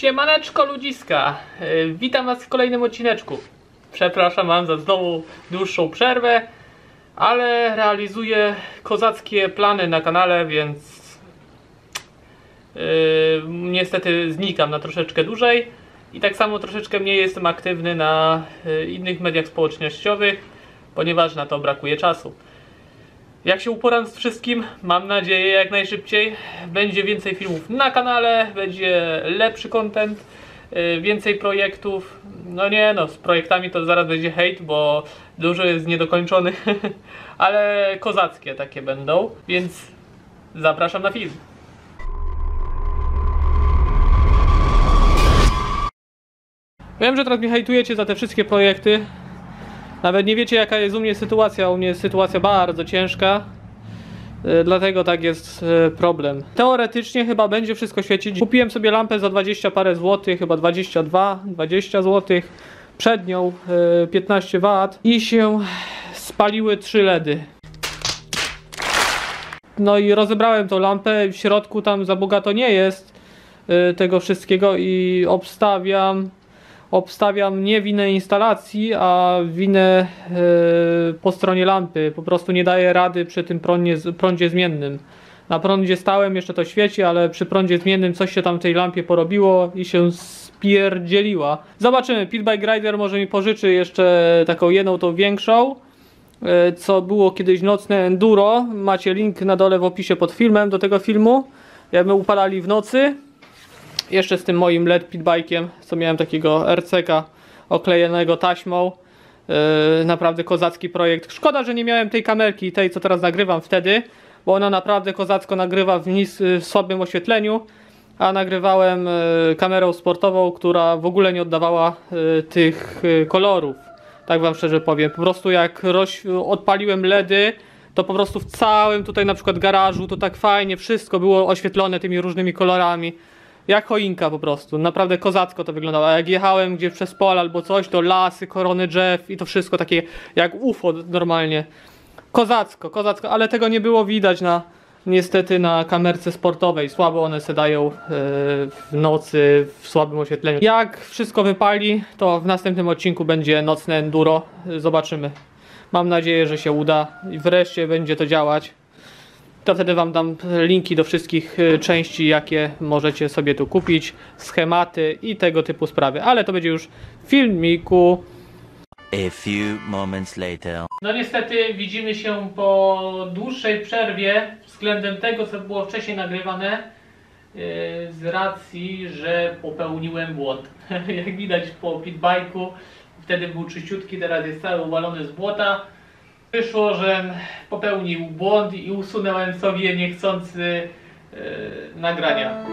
Siemaneczko ludziska, witam was w kolejnym odcineczku. Przepraszam wam za znowu dłuższą przerwę, ale realizuję kozackie plany na kanale, więc niestety znikam na troszeczkę dłużej. I tak samo troszeczkę mniej jestem aktywny na innych mediach społecznościowych, ponieważ na to brakuje czasu. Jak się uporam z wszystkim, mam nadzieję jak najszybciej, będzie więcej filmów na kanale, będzie lepszy content, więcej projektów. No nie no, z projektami to zaraz będzie hejt, bo dużo jest niedokończonych, ale kozackie takie będą, więc zapraszam na film. Wiem, że teraz mnie hejtujecie za te wszystkie projekty. Nawet nie wiecie jaka jest u mnie sytuacja. U mnie jest sytuacja bardzo ciężka. Dlatego tak jest problem. Teoretycznie chyba będzie wszystko świecić. Kupiłem sobie lampę za 20 parę złotych, chyba 20 złotych. Przed nią 15 W i się spaliły 3 LEDy. No i rozebrałem tą lampę. W środku tam za bogato nie jest tego wszystkiego i obstawiam nie winę instalacji, a winę po stronie lampy. Po prostu nie daje rady przy tym prądzie zmiennym. Na prądzie stałym jeszcze to świeci, ale przy prądzie zmiennym coś się tam w tej lampie porobiło i się spierdzieliła. Zobaczymy, Pit Bike Rider może mi pożyczy jeszcze taką jedną, tą większą, co było kiedyś nocne enduro. Macie link na dole w opisie pod filmem do tego filmu. Jak my upalali w nocy. Jeszcze z tym moim LED pitbike'iem, co miałem takiego RC-ka oklejonego taśmą. Naprawdę kozacki projekt. Szkoda, że nie miałem tej kamerki, tej co teraz nagrywam wtedy, bo ona naprawdę kozacko nagrywa w słabym oświetleniu. A nagrywałem kamerą sportową, która w ogóle nie oddawała tych kolorów. Tak wam szczerze powiem. Po prostu jak odpaliłem LEDy, to po prostu w całym tutaj na przykład garażu to tak fajnie wszystko było oświetlone tymi różnymi kolorami. Jak choinka po prostu, naprawdę kozacko to wyglądało. A jak jechałem gdzieś przez pole albo coś, to lasy, korony drzew i to wszystko takie jak UFO normalnie. Kozacko, ale tego nie było widać niestety na kamerce sportowej. Słabo one se dają w nocy, w słabym oświetleniu. Jak wszystko wypali, to w następnym odcinku będzie nocne enduro. Zobaczymy. Mam nadzieję, że się uda i wreszcie będzie to działać. To wtedy wam dam linki do wszystkich części, jakie możecie sobie tu kupić, schematy i tego typu sprawy, ale to będzie już w filmiku. A few moments later. No niestety widzimy się po dłuższej przerwie względem tego, co było wcześniej nagrywane, z racji, że popełniłem błąd. Jak widać po pitbike'u, wtedy był czyściutki, teraz jest cały uwalony z błota. Wyszło, że popełnił błąd i usunąłem sobie niechcący nagrania.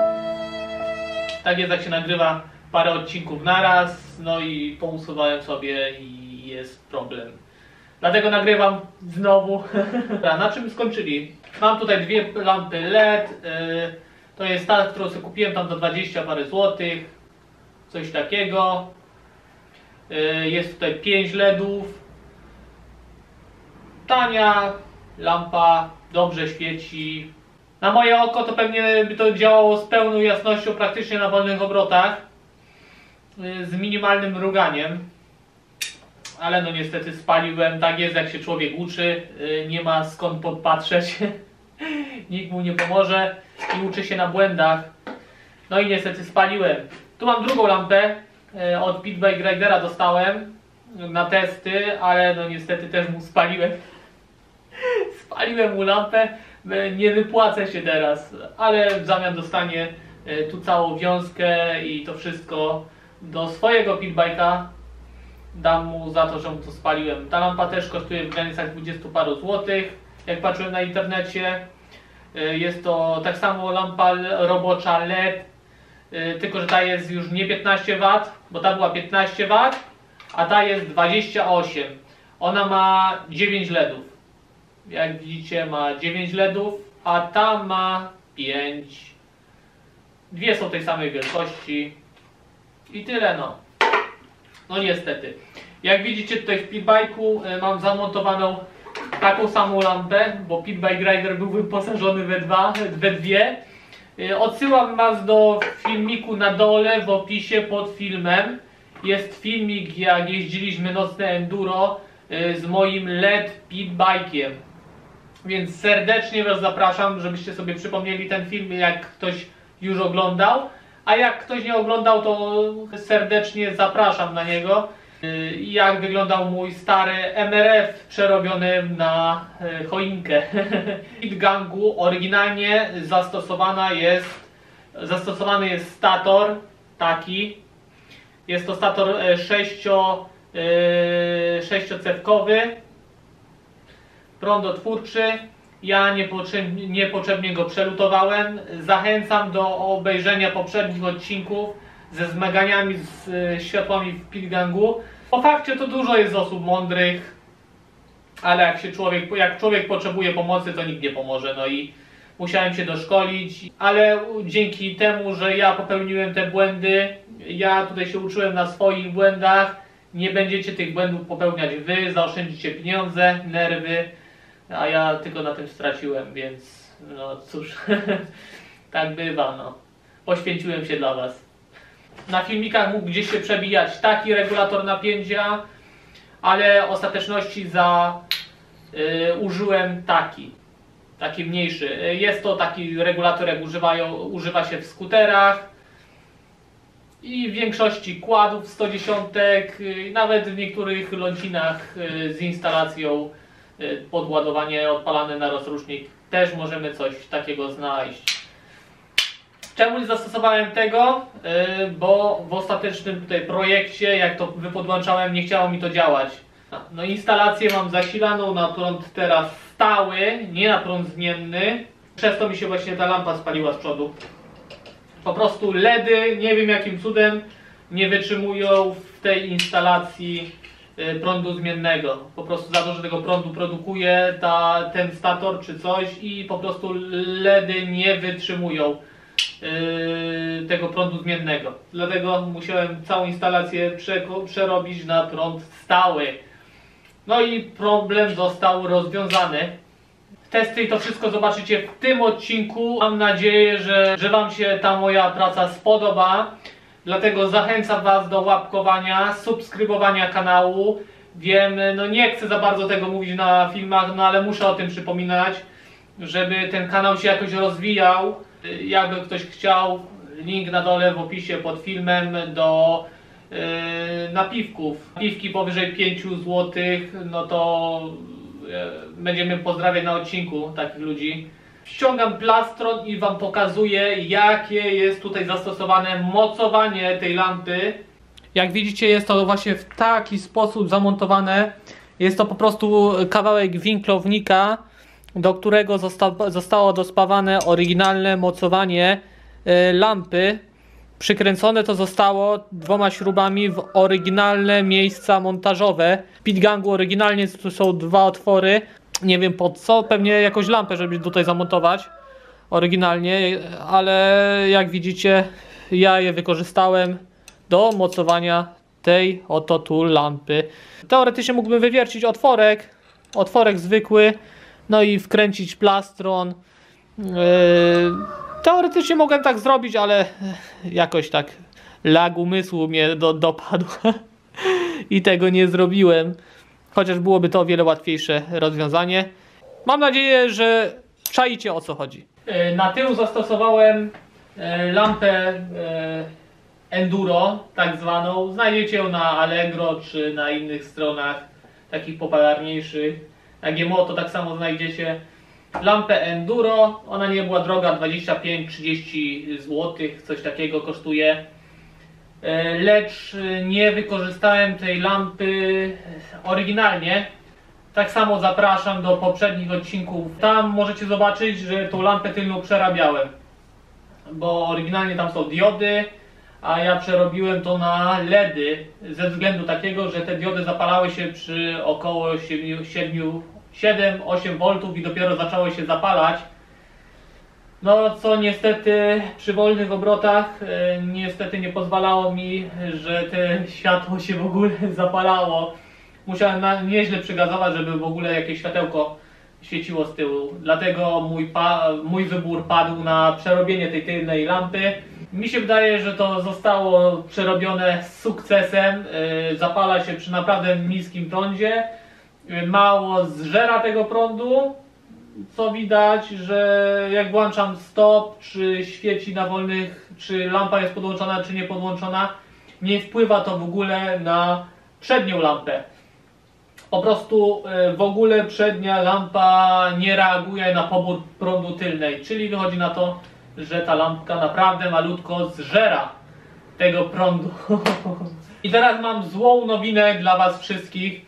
Tak jest, jak się nagrywa parę odcinków naraz, no i pousuwałem sobie i jest problem. Dlatego nagrywam znowu. Na czym skończyli? Mam tutaj dwie lampy LED. To jest ta, którą sobie kupiłem tam za 20 parę złotych. Coś takiego. Jest tutaj 5 LEDów. Tania lampa, dobrze świeci. Na moje oko to pewnie by to działało z pełną jasnością praktycznie na wolnych obrotach, z minimalnym mruganiem, ale no niestety spaliłem. Tak jest, jak się człowiek uczy, nie ma skąd podpatrzeć. Nikt mu nie pomoże i uczy się na błędach. No i niestety spaliłem. Tu mam drugą lampę, od Pit Bike Ridera dostałem na testy, ale no niestety też mu spaliłem. Spaliłem mu lampę, nie wypłacę się teraz, ale w zamian dostanie tu całą wiązkę i to wszystko do swojego pitbike'a. Dam mu za to, że mu to spaliłem. Ta lampa też kosztuje w granicach 20 paru złotych, jak patrzyłem na internecie. Jest to tak samo lampa robocza LED, tylko że ta jest już nie 15 W, bo ta była 15 W, a ta jest 28. Ona ma 9 LEDów. Jak widzicie, ma 9 LEDów, a ta ma 5. Dwie są tej samej wielkości. I tyle no. No niestety. Jak widzicie tutaj w pitbike'u mam zamontowaną taką samą lampę, bo Pit Bike Rider był wyposażony we dwie. Odsyłam Was do filmiku na dole w opisie pod filmem. Jest filmik, jak jeździliśmy nocne enduro z moim LED pitbike'iem. Więc serdecznie Was zapraszam, żebyście sobie przypomnieli ten film, jak ktoś już oglądał. A jak ktoś nie oglądał, to serdecznie zapraszam na niego. Jak wyglądał mój stary MRF przerobiony na choinkę. W gangu oryginalnie zastosowany jest stator taki. Jest to stator sześciocewkowy, prądotwórczy. Ja niepotrzebnie go przelutowałem. Zachęcam do obejrzenia poprzednich odcinków ze zmaganiami z światłami w pitgangu. Po fakcie to dużo jest osób mądrych, ale jak człowiek potrzebuje pomocy, to nikt nie pomoże. No i musiałem się doszkolić, ale dzięki temu, że ja popełniłem te błędy, ja tutaj się uczyłem na swoich błędach, nie będziecie tych błędów popełniać wy, zaoszczędzicie pieniądze, nerwy, a ja tylko na tym straciłem, więc no cóż, tak bywa, no. Poświęciłem się dla Was. Na filmikach mógł gdzieś się przebijać taki regulator napięcia, ale ostateczności użyłem taki mniejszy. Jest to taki regulator, jak używa się w skuterach i w większości quadów 110, nawet w niektórych lącinach z instalacją podładowanie odpalane na rozrusznik też możemy coś takiego znaleźć. Czemu nie zastosowałem tego? Bo w ostatecznym tutaj projekcie, jak to wypodłączałem, nie chciało mi to działać. No instalację mam zasilaną na prąd teraz stały, nie na prąd zmienny. Przez to mi się właśnie ta lampa spaliła z przodu. Po prostu LEDy, nie wiem jakim cudem, nie wytrzymują w tej instalacji prądu zmiennego. Po prostu za dużo tego prądu produkuje ten stator czy coś i po prostu LEDy nie wytrzymują tego prądu zmiennego. Dlatego musiałem całą instalację przerobić na prąd stały. No i problem został rozwiązany. Testy i to wszystko zobaczycie w tym odcinku. Mam nadzieję, że Wam się ta moja praca spodoba. Dlatego zachęcam Was do łapkowania, subskrybowania kanału. Wiem, no nie chcę za bardzo tego mówić na filmach, no ale muszę o tym przypominać, żeby ten kanał się jakoś rozwijał. Jakby ktoś chciał, link na dole w opisie pod filmem do napiwków. Napiwki powyżej 5 zł, no to będziemy pozdrawiać na odcinku takich ludzi. Ściągam plastron i Wam pokazuję, jakie jest tutaj zastosowane mocowanie tej lampy. Jak widzicie, jest to właśnie w taki sposób zamontowane. Jest to po prostu kawałek winklownika, do którego zostało dospawane oryginalne mocowanie lampy. Przykręcone to zostało 2 śrubami w oryginalne miejsca montażowe. W pitgangu oryginalnie tu są 2 otwory. Nie wiem po co, pewnie jakąś lampę, żeby tutaj zamontować oryginalnie, ale jak widzicie, ja je wykorzystałem do mocowania tej oto tu lampy. Teoretycznie mógłbym wywiercić otworek zwykły, no i wkręcić plastron. Teoretycznie mogłem tak zrobić, ale jakoś tak lag umysłu mnie dopadł i tego nie zrobiłem. Chociaż byłoby to o wiele łatwiejsze rozwiązanie. Mam nadzieję, że czaicie, o co chodzi. Na tył zastosowałem lampę enduro, tak zwaną. Znajdziecie ją na Allegro czy na innych stronach takich popularniejszych. Na GMO to tak samo znajdziecie. Lampę enduro, ona nie była droga, 25-30 zł, coś takiego kosztuje. Lecz nie wykorzystałem tej lampy oryginalnie. Tak samo zapraszam do poprzednich odcinków. Tam możecie zobaczyć, że tą lampę tylną przerabiałem. Bo oryginalnie tam są diody, a ja przerobiłem to na LEDy. Ze względu takiego, że te diody zapalały się przy około 7-8 V i dopiero zaczęło się zapalać. No co niestety przy wolnych obrotach niestety nie pozwalało mi, że te światło się w ogóle zapalało. Musiałem nieźle przygazować, żeby w ogóle jakieś światełko świeciło z tyłu. Dlatego mój wybór padł na przerobienie tej tylnej lampy. Mi się wydaje, że to zostało przerobione z sukcesem. Zapala się przy naprawdę niskim prądzie. Mało zżera tego prądu. Co widać, że jak włączam stop, czy świeci na wolnych, czy lampa jest podłączona, czy nie podłączona, nie wpływa to w ogóle na przednią lampę. Po prostu w ogóle przednia lampa nie reaguje na pobór prądu tylnej, czyli wychodzi na to, że ta lampka naprawdę malutko zżera tego prądu. I teraz mam złą nowinę dla was wszystkich,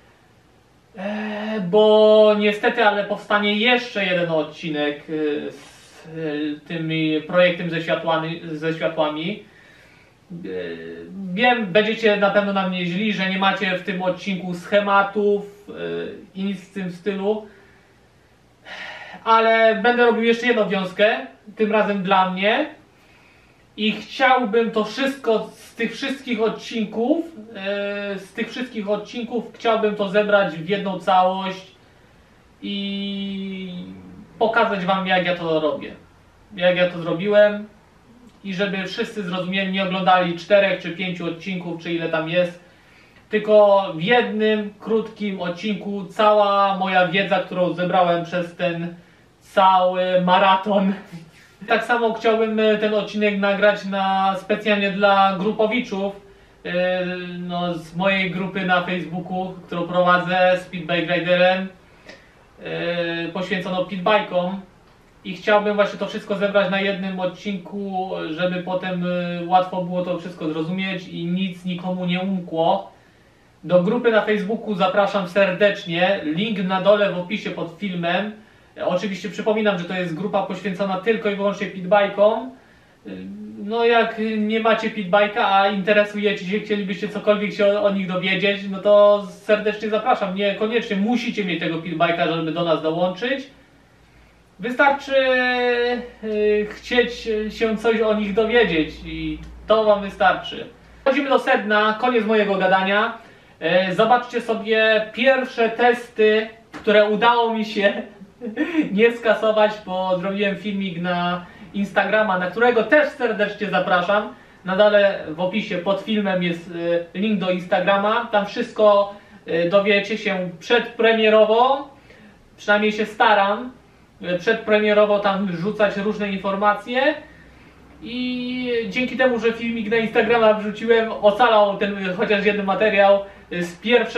bo niestety, ale powstanie jeszcze jeden odcinek z tym projektem ze światłami. Wiem, będziecie na pewno na mnie źli, że nie macie w tym odcinku schematów i nic w tym stylu, ale będę robił jeszcze jedną wiązkę, tym razem dla mnie, i chciałbym to wszystko z tych wszystkich odcinków chciałbym to zebrać w jedną całość i pokazać wam, jak ja to robię, jak ja to zrobiłem. I żeby wszyscy zrozumieli, nie oglądali 4 czy 5 odcinków, czy ile tam jest, tylko w jednym krótkim odcinku cała moja wiedza, którą zebrałem przez ten cały maraton. Tak samo chciałbym ten odcinek nagrać specjalnie dla grupowiczów, z mojej grupy na Facebooku, którą prowadzę z Pitbike Riderem, poświęcono pitbajkom. I chciałbym właśnie to wszystko zebrać na jednym odcinku, żeby potem łatwo było to wszystko zrozumieć i nic nikomu nie umkło. Do grupy na Facebooku zapraszam serdecznie, link na dole w opisie pod filmem. Oczywiście przypominam, że to jest grupa poświęcona tylko i wyłącznie pitbajkom. No jak nie macie pitbajka, a interesujecie się, chcielibyście cokolwiek się o nich dowiedzieć, no to serdecznie zapraszam. Niekoniecznie musicie mieć tego pitbajka, żeby do nas dołączyć. Wystarczy chcieć się coś o nich dowiedzieć i to wam wystarczy. Przechodzimy do sedna, koniec mojego gadania. Zobaczcie sobie pierwsze testy, które udało mi się nie skasować, bo zrobiłem filmik na Instagrama, na którego też serdecznie zapraszam. Na dole w opisie pod filmem jest link do Instagrama. Tam wszystko dowiecie się przedpremierowo, przynajmniej się staram przedpremierowo tam wrzucać różne informacje i dzięki temu, że filmik na Instagrama wrzuciłem, ocalał ten chociaż jeden materiał z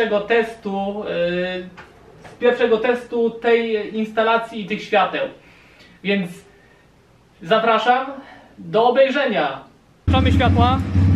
pierwszego testu tej instalacji i tych świateł. Więc zapraszam do obejrzenia. Mamy światła.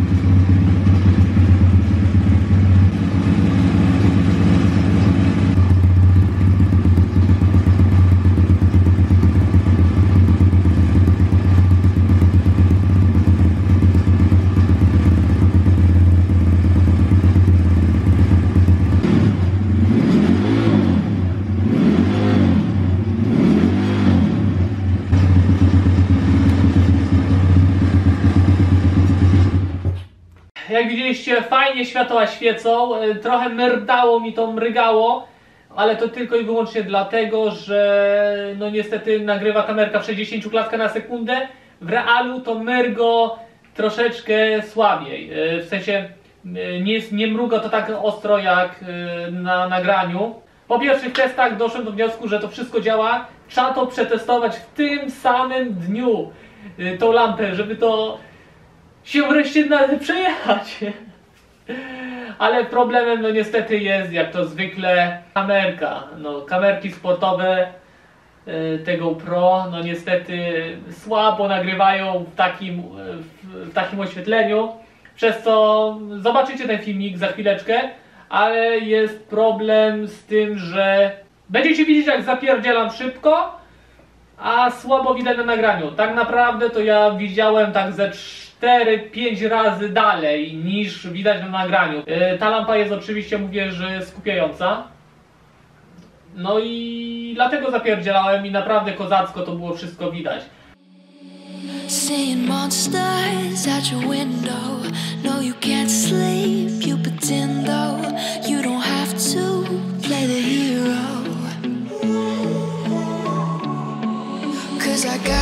Jak widzieliście, fajnie światła świecą, trochę merdało mi to, mrygało, ale to tylko i wyłącznie dlatego, że no niestety nagrywa kamerka w 60 klatkach na sekundę. W realu to mrygo troszeczkę słabiej, w sensie nie mruga to tak ostro jak na nagraniu. Po pierwszych testach doszedłem do wniosku, że to wszystko działa. Trzeba to przetestować w tym samym dniu, tą lampę, żeby to się wreszcie przejechać. Ale problemem no niestety jest, jak to zwykle, kamerka. No, kamerki sportowe tego Pro no niestety słabo nagrywają w takim oświetleniu, przez co zobaczycie ten filmik za chwileczkę, ale jest problem z tym, że będziecie widzieć, jak zapierdzielam szybko, a słabo widać na nagraniu. Tak naprawdę to ja widziałem tak ze 4-5 razy dalej niż widać na nagraniu. Ta lampa jest oczywiście, mówię, że skupiająca. No i dlatego zapierdzielałem i naprawdę kozacko to było wszystko widać. Seeing monsters out your window. No, you can't sleep, you pretend though. You don't have to play the hero.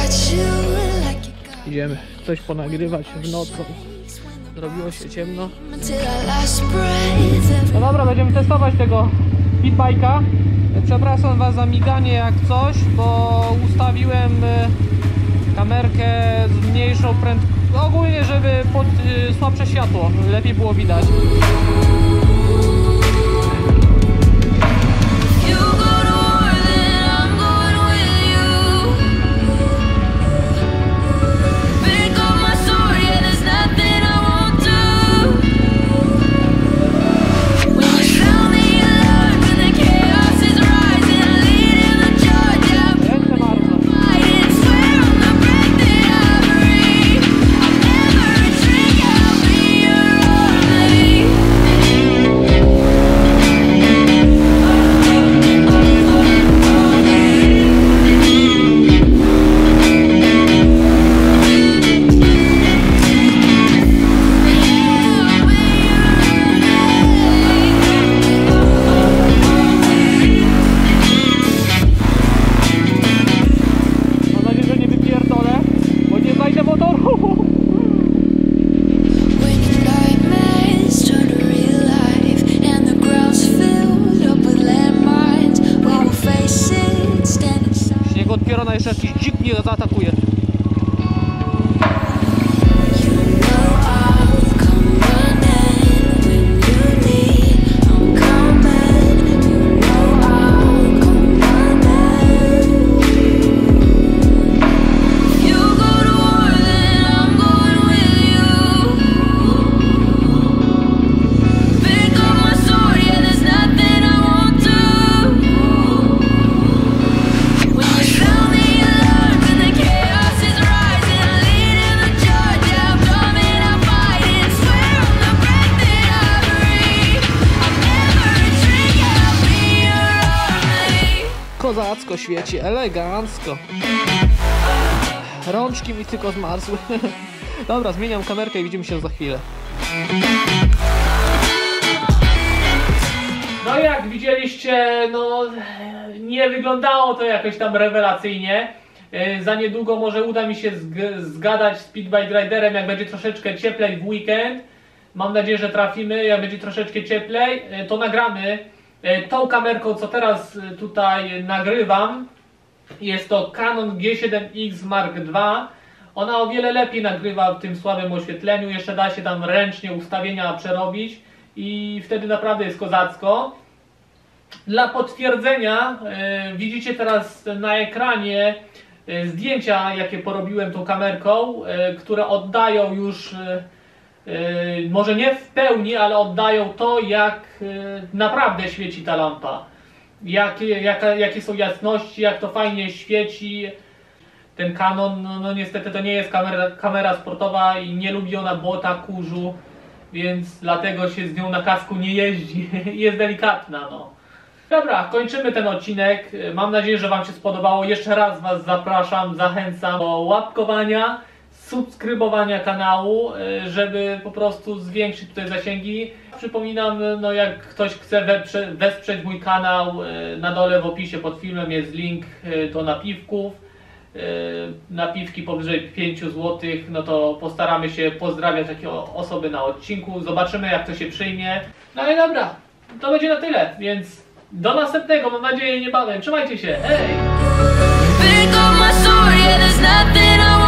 got you like you got Idziemy coś ponagrywać w nocą. Zrobiło się ciemno. me till our last breath. No dobra, będziemy testować tego Speedbike'a. Przepraszam was za miganie jak coś, bo ustawiłem kamerkę z mniejszą prędkością. Ogólnie, żeby pod słabsze światło lepiej było widać. You go to war, then I'm going with you. Pick up my sword, yeah, there's nothing I won't do. When you sound the alarm, when the chaos is rising, leading the charge, yeah, Ręce bardzo. fighting, swear on the breath that I breathe. I'll never retreat, yeah, I'll be your army. Mam nadzieję, że nie wypierdolę, bo nie znajdę motoru. When your nightmares turn to real life and the ground's filled up with landmines, we will face it, stand inside. Śnieg od pioruna, jeszcze jakiś dzik mnie zaatakuje. You know I'll come running when you need. I'm coming. You know I'll come running. You go to war, then I'm going with you. Pick up my sword, yeah, there's nothing I won't do. When you sound the alarm and the chaos is rising, leading the charge, yeah, I'm coming, I'm fighting, swear on the breath that I breathe. I'll never retreat, yeah, I'll be your army. Kozacko świeci, elegancko. Rączki mi tylko zmarzły. Dobra, zmieniam kamerkę i widzimy się za chwilę. No jak widzieliście, no nie wyglądało to jakoś tam rewelacyjnie. Za niedługo może uda mi się zgadać z Speedbike Riderem, jak będzie troszeczkę cieplej w weekend. Mam nadzieję, że trafimy. Jak będzie troszeczkę cieplej, to nagramy tą kamerką, co teraz tutaj nagrywam. Jest to Canon G7X Mark II. Ona o wiele lepiej nagrywa w tym słabym oświetleniu. Jeszcze da się tam ręcznie ustawienia przerobić i wtedy naprawdę jest kozacko. Dla potwierdzenia widzicie teraz na ekranie zdjęcia, jakie porobiłem tą kamerką, które oddają już, może nie w pełni, ale oddają to, jak naprawdę świeci ta lampa. Jakie są jasności, jak to fajnie świeci. Ten Canon, no niestety to nie jest kamera sportowa i nie lubi ona błota, kurzu, więc dlatego się z nią na kasku nie jeździ. Jest delikatna, no. Dobra, kończymy ten odcinek. Mam nadzieję, że wam się spodobało. Jeszcze raz was zapraszam, zachęcam do łapkowania, subskrybowania kanału, żeby po prostu zwiększyć tutaj zasięgi. Przypominam, no jak ktoś chce wesprzeć mój kanał, na dole w opisie pod filmem jest link do napiwków. Napiwki powyżej 5 zł, no to postaramy się pozdrawiać takie osoby na odcinku. Zobaczymy, jak to się przyjmie. No i dobra, to będzie na tyle, więc do następnego, mam nadzieję niebawem. Trzymajcie się, hej! Pick up my sword, yeah, there's nothing I